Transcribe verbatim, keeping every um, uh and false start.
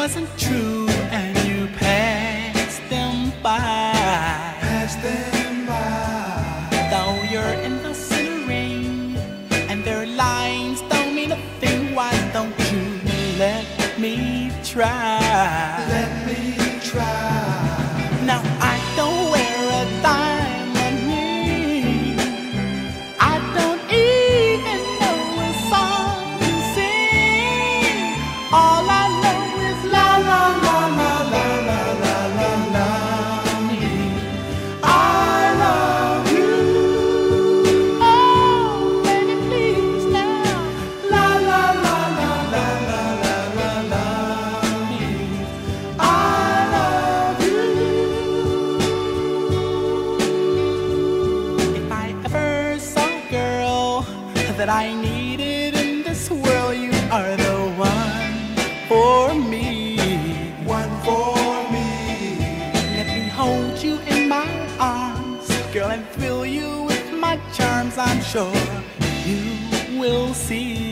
wasn't true and you passed them by. Pass them by. Though you're in the center ring and their lines don't mean a thing, why don't you let me try? Let me try. Now I don't wear a diamond ring, I don't even know a song to sing. All I know is la la la la la la la la la. I love you. Oh, baby, please now. La la la la la la la la la. I love you. If I ever saw a girl that I needed in this world, you are the one for me. One for me. Let me hold you in my arms, girl, and fill you with my charms. I'm sure you will see.